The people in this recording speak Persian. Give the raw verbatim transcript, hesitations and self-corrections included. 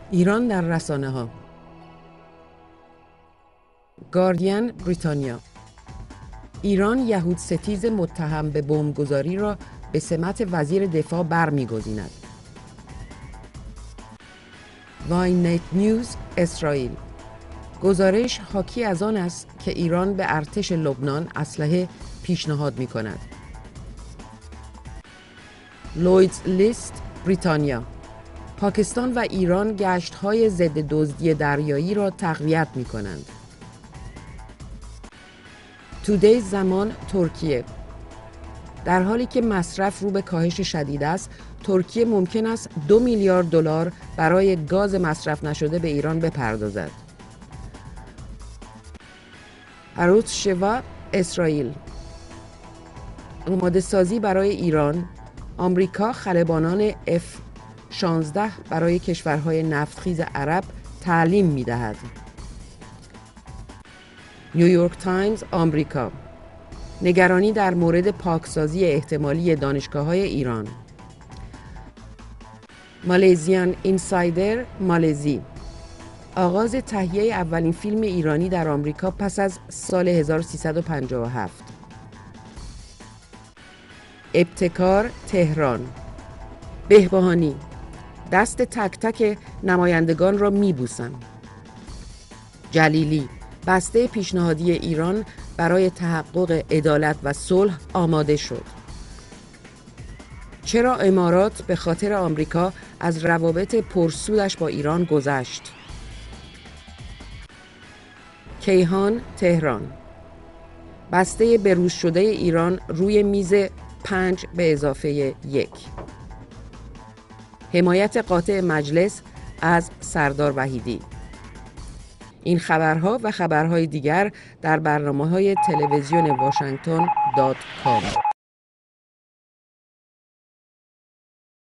ایران در رسانه ها. گاردین بریتانیا: ایران یهود ستیز متهم به بمبگذاری را به سمت وزیر دفاع برمی‌گزیند. واین نت نیوز اسرائیل: گزارش حاکی از آن است که ایران به ارتش لبنان اسلحه پیشنهاد می‌کند. لویدز لیست بریتانیا: پاکستان و ایران گشت‌های ضد دزدی دریایی را تقویت می‌کنند. تودی زمان ترکیه: در حالی که مصرف رو به کاهش شدید است، ترکیه ممکن است دو میلیارد دلار برای گاز مصرف نشده به ایران بپردازد. عروض شوا اسرائیل: آماده سازی برای ایران، آمریکا خلبانان اف شانزده برای کشورهای نفتخیز عرب تعلیم می‌دهد. نیویورک تایمز آمریکا: نگرانی در مورد پاکسازی احتمالی دانشگاه‌های ایران. مالزیان اینسایدر مالزی: آغاز تهیه اولین فیلم ایرانی در آمریکا پس از سال هزار و سیصد و پنجاه و هفت. ابتکار تهران: بهبهانی: دست تک تک نمایندگان را میبوسم. جلیلی: بسته پیشنهادی ایران برای تحقق عدالت و صلح آماده شد. چرا امارات به خاطر آمریکا از روابط پرسودش با ایران گذشت؟ کیهان تهران: بسته بروز شده ایران روی میز پنج به اضافه یک. حمایت قاطع مجلس از سردار وحیدی. این خبرها و خبرهای دیگر در برنامه‌های تلویزیون واشنگتن دات کام.